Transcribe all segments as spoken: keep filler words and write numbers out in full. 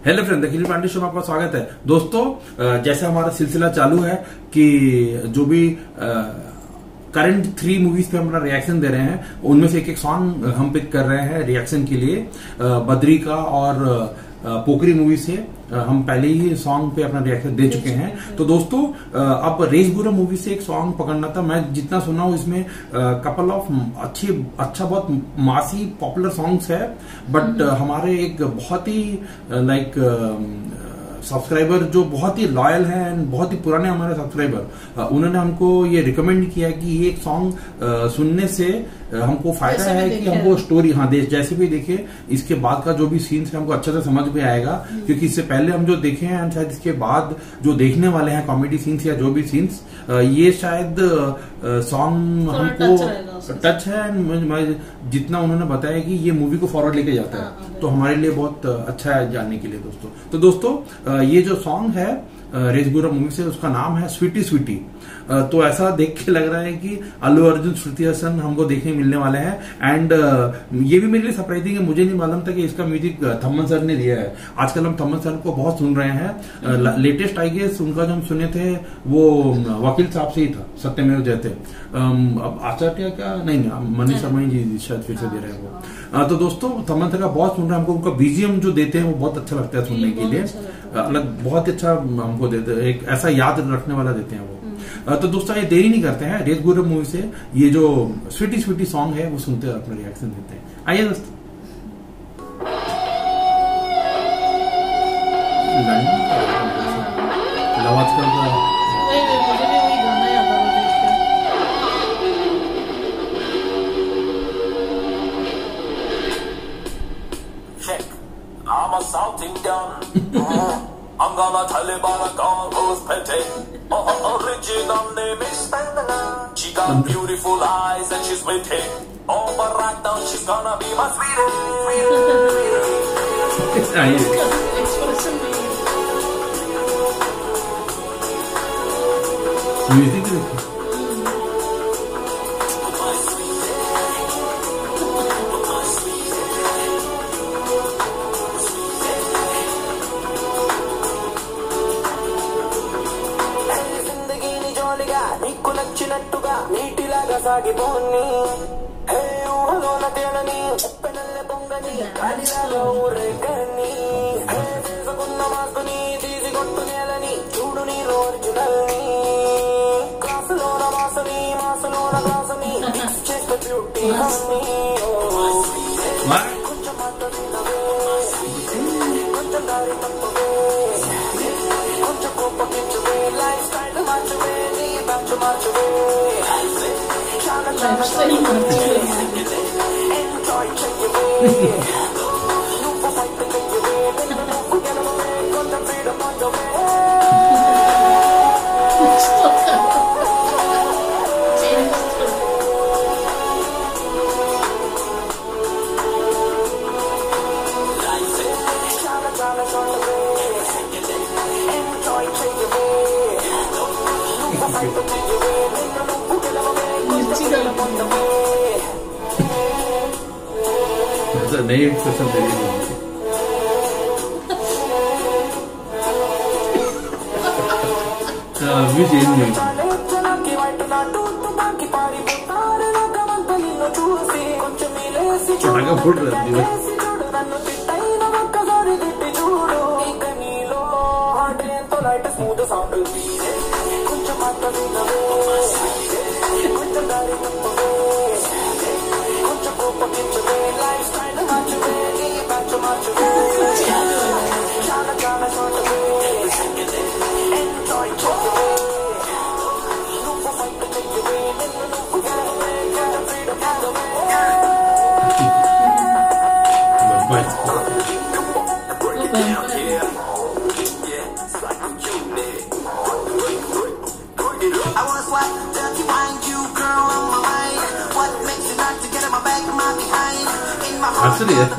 Hello friend, the Pandey show में आपका स्वागत है। दोस्तों, जैसे हमारा सिलसिला चालू है कि जो भी करंट थ्री मूवीज पे हम अपना रिएक्शन दे रहे हैं, उनमें से एक एक सॉन्ग हम पिक कर रहे हैं रिएक्शन के लिए। बद्री का और पोखरी मूवी से हम पहले ही सॉन्ग पे अपना रिएक्शन दे चुके हैं। तो दोस्तों, अब रacegurram मूवी से एक सॉन्ग पकड़ना था। मैं जितना सुना हूं इसमें कपल ऑफ अच्छी अच्छा बहुत मासी पॉपुलर सॉन्ग्स है, बट हमारे एक बहुत ही लाइक सब्सक्राइबर जो बहुत ही लॉयल है एंड बहुत ही पुराने हमारे सब्सक्राइबर, उन्होंने हमको ये रिकमेंड किया कि ये एक सॉन्ग सुनने से हमको फायदा है कि हमको स्टोरी हाँ दे जैसे भी देखे, इसके बाद का जो भी सीन्स है हमको अच्छे से समझ में आएगा। क्योंकि इससे पहले हम जो देखे हैं एंड शायद इसके बाद जो देखने वाले हैं कॉमेडी सीन्स या जो भी सीन्स, ये शायद सॉन्ग हमको टच है एंड जितना उन्होंने बताया कि ये मूवी को फॉरवर्ड लेके जाता है, तो हमारे लिए बहुत अच्छा है जानने के लिए दोस्तों। तो दोस्तों, ये जो सॉन्ग है racegurram मूवी से, उसका नाम है स्वीटी स्वीटी। तो ऐसा देख के लग रहा है कि अल्लू अर्जुन श्रुति हासन हमको देखने मिलने वाले हैं। एंड ये भी मेरे लिए सरप्राइजिंग है, मुझे नहीं मालूम था कि इसका म्यूजिक थमन सर ने दिया है। आजकल हम थमन सर को बहुत सुन रहे हैं। लेटेस्ट आई गेस उनका जो हम सुने थे वो वकील साहब से ही था, सत्यमेव जयते। अब आचार्य क्या नहीं, मनीष शर्मा जी शायद फिर से दे रहे हैं वो। तो दोस्तों, थमन सर का बहुत सुन रहे हैं। हमको उनका बीजीएम जो देते हैं वो बहुत अच्छा लगता है सुनने के लिए, अलग बहुत अच्छा हमको देते हैं, एक ऐसा याद रखने वाला देते हैं वो। तो दोस्तों, ये देरी नहीं करते हैं, racegurram मूवी से ये जो स्वीटी स्वीटी सॉन्ग है वो सुनते हैं, अपना रिएक्शन देते हैं। आइए दोस्तों। आजकल का I'm a South Indian. I'm gonna tell you about a girl who's pretty. Oh, original name is Pandey. She got beautiful eyes and she's witty. Oh, but right now she's gonna be my sweetie. Music. నచ్చినట్టుగా నీటిలాగా సాగిపోని హే ఊహలోన తేలని ఉప్పెనల్లె పొంగని గాలిలాగా ఊరేగని హే వేసుకున్న మాస్కుని తీసి కొట్టు నేలని చూడు నీ ఒరిజినల్ని క్లాసులోన మాసని మాసలోన గ్లాసుని mix చేస్తే beauty honey కొంచెం మాట్లాడినవే కొంచెం దారి తప్పవే కొంచెం కోపగించవే లైఫ్ స్టైల్ మార్చవే నీ బ్యాచ్ మార్చవే చాలా చాలా ఎంజాయ్ చెయ్యవే నువ్వు ఫైట్ చెయ్యవే నువ్వు గెలవవే కొంచెం ఫ్రీడమ్ పొందవే చాలా చాలా చూడవే ఎంజాయ్ చెయ్యవే నువ్వు ఫైట్ చెయ్యవే నువ్వు గెలవవే కొంచెం ఫ్రీడమ్ పొందవే नई एक्सप्रेशन दे रही है। अभी चेंज नहीं पटाखा फुट रहा है। Actually, yeah.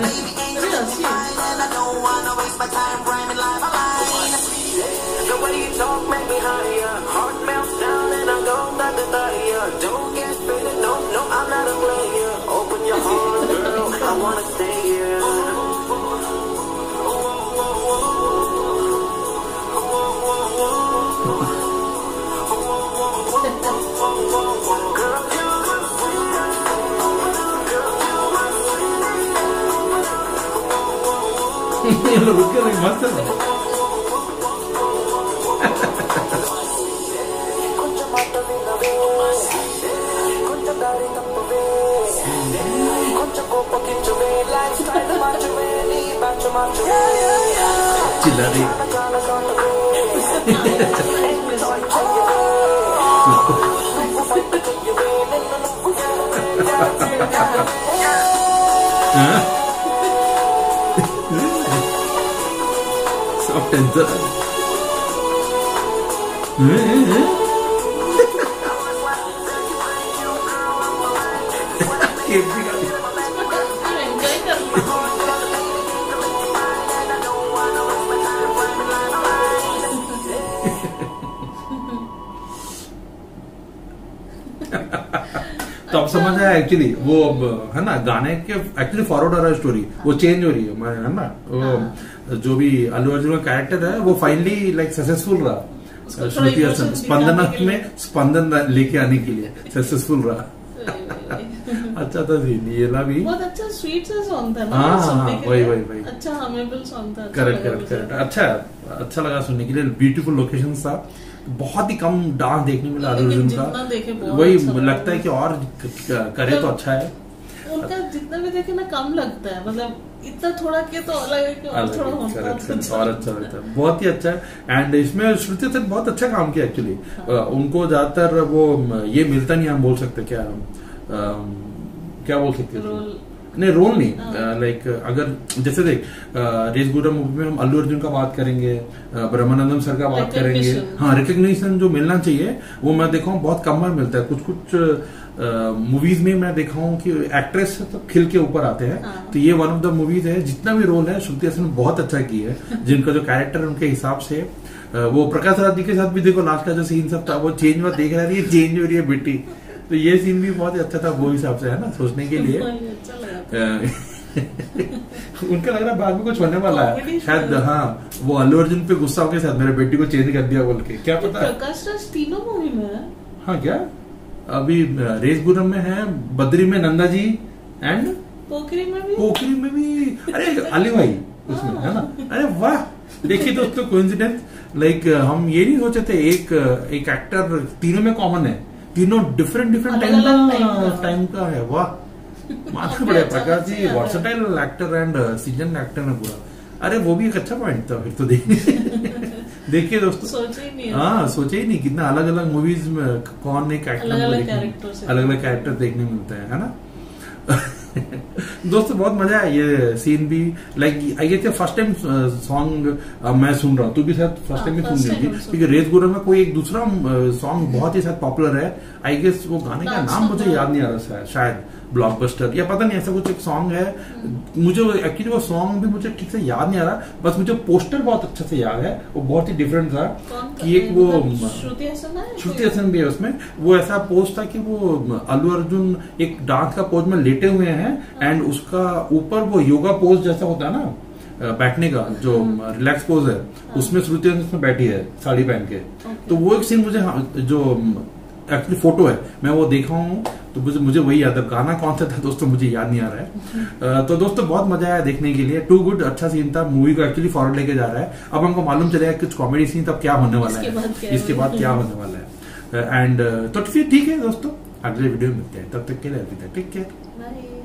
The way you talk make me higher. Heart melts down and I'm gone down the tire. Don't get faded, no, no, I'm not a player. Open your heart, girl, I wanna stay here. चलो रुक के मस्त है। चिल्ला रही सब tension तो अब समझ आया एक्चुअली वो है ना गाने के एक्चुअली फॉरवर्ड हो रहा है स्टोरी, वो चेंज हो रही है है ना। वो जो भी अल्लू अर्जुन का कैरेक्टर है वो फाइनली लाइक सक्सेसफुल रहा श्रुति हासन स्पंदन में स्पंदन लेके आने के लिए सक्सेसफुल रहा। अच्छा था सीन ये ला भी बहुत अच्छा स्वीट सा सॉन्ग था ना। हाँ वही वही वही अच्छा हमेबल सॉन्ग था। करेक्ट करेक्ट करेक्ट अच्छा अच्छा लगा सुनने के लिए। ब्यूटीफुल लोकेशन था, बहुत ही कम डांस देखने मिला अल्लू अर्जुन का। वही लगता है कि और करे तो अच्छा है। उनका जितना भी देखे ना कम लगता है, मतलब इतना थोड़ा के तो अलग है कि और थोड़ा होता है और अच्छा लगता है। बहुत ही अच्छा है। एंड इसमें श्रुति हसन बहुत अच्छा काम किया एक्चुअली। उनको ज्यादातर वो ये मिलता नहीं, हम बोल सकते क्या क्या बोल सकते हैं नहीं रोल नहीं लाइक like, अगर जैसे देख रेसगुर्रम मूवी में हम अल्लू अर्जुन का बात करेंगे, ब्रह्मानंदम सर का बात करेंगे, हाँ रिकग्निशन जो मिलना चाहिए वो मैं देखा हूँ बहुत कम बार मिलता है। कुछ कुछ मूवीज में मैं देखा हूँ कि एक्ट्रेस तो खिल के ऊपर आते हैं। हाँ। तो ये वन ऑफ द मूवीज है जितना भी रोल है श्रुति हसन ने बहुत अच्छा की है। जिनका जो कैरेक्टर उनके हिसाब से वो प्रकाश राज जी के साथ भी देखो लास्ट का जो सीन सब था वो चेंज हुआ देख रहा है, चेंज हो रही है बेटी। तो ये सीन भी बहुत ही अच्छा था वो हिसाब से है ना सोचने के लिए। उनका लग रहा है बाद में कुछ होने वाला है शायद। हाँ वो अल्लू अर्जुन पे गुस्सा होकर शायद मेरे बेटी को चेंज कर दिया बोल के, क्या पता। प्रकाश राज तीनों मूवी में है। हाँ क्या अभी रेसगुर्रम में है, बद्री में नंदा जी एंड पोखरी में भी पोखरी में भी अरे अली भाई उसमें है ना। अरे वाह देखिए दोस्तों कोइंसिडेंस लाइक हम ये नहीं सोचे थे एक एक एक्टर तीनों में कॉमन है, तीनों डिफरेंट डिफरेंट टाइम का टाइम का है। वाह मानना पड़ेगा Prakash ji versatile actor and season actor है पूरा। अरे वो भी एक अच्छा पॉइंट था फिर तो देखिए देखिए दोस्तों सोचे ही नहीं। हाँ सोचे ही नहीं कितना अलग अलग मूवीज में कौन एक एक्टर अलग अलग कैरेक्टर देखने मिलते हैं है ना। दोस्तों बहुत मजा आया ये सीन भी like I guess first time song मैं सुन रहा हूँ, तू भी शायद फर्स्ट टाइम ही सुन रही थी क्योंकि रेसगुर्रम में कोई एक दूसरा सॉन्ग बहुत ही शायद पॉपुलर है। आई गेस वो गाने का नाम मुझे याद नहीं आ रहा शायद ब्लॉकबस्टर या पता नहीं ऐसा कुछ एक सॉन्ग है। मुझे एक्चुअली वो सॉन्ग भी मुझे ठीक से याद नहीं आ रहा, बस मुझे पोस्टर बहुत अच्छे से याद है। वो बहुत ही डिफरेंट था कि एक वो श्रुति हसन है, श्रुति हसन भी है उसमें। वो ऐसा पोज था कि वो अल्लू अर्जुन एक डांस का पोज में लेटे हुए हैं एंड उसका ऊपर वो योगा पोज जैसा होता है ना बैठने का जो रिलैक्स पोज है उसमें श्रुति हसन बैठी है साड़ी पहन के। तो वो एक सीन मुझे जो एक्चुअली फोटो है मैं वो देखा हूँ तो मुझे मुझे वही याद है। गाना कौन सा था दोस्तों मुझे याद नहीं आ रहा है। तो दोस्तों बहुत मजा आया देखने के लिए। टू गुड अच्छा सीन था, मूवी को एक्चुअली फॉरवर्ड लेके जा रहा है। अब हमको मालूम चलेगा कुछ कॉमेडी सीन तब क्या होने वाला है, इसके बाद क्या होने वाला है। एंड तो फिर ठीक है दोस्तों अगले वीडियो में मिलते हैं, तब तक के लिए टेक केयर।